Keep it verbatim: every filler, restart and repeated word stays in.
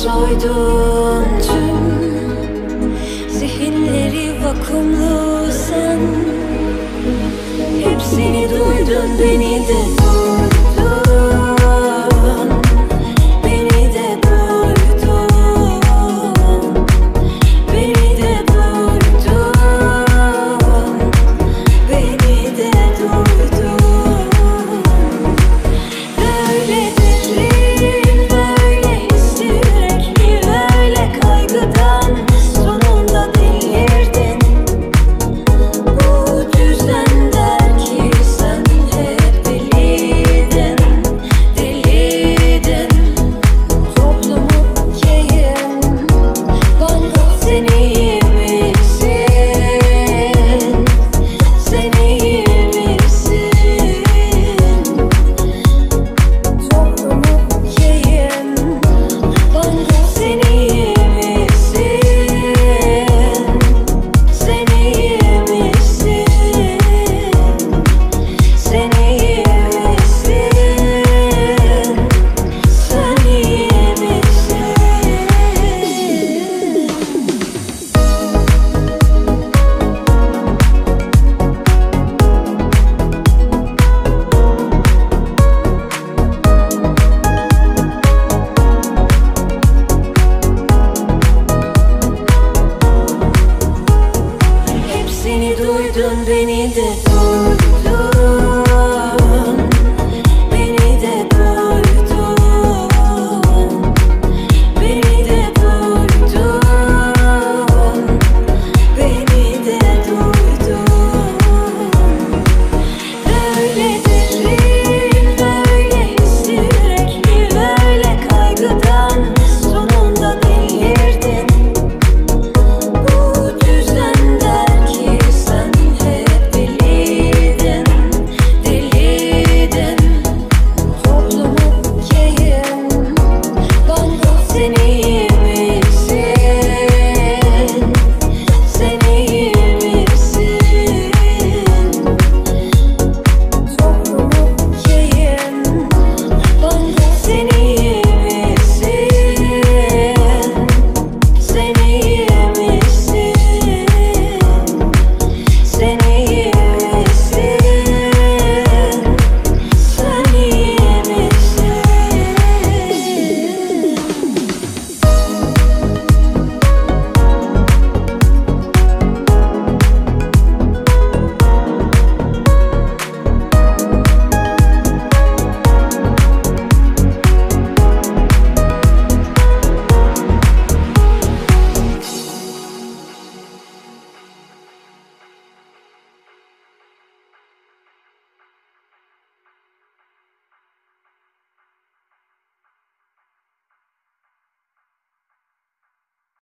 soydun tüm zihinleri vakumlu sen. Hepsini duydun, beni de duydun, beni de duydun, beni de duydun, beni de duydun. Böyle derin, böyle sürekli, böyle kaygıdan sonunda delirdin. Bu düzden der ki sen hep deliydin, deliydin. Toplumun yayın, bana sen iyi misin? Sen iyi misin? Toplumun yayın, bana sen iyi misin? Sen iyi misin? Sen iyi misin? Sen iyi misin? Hepsini duydun, beni de duydun.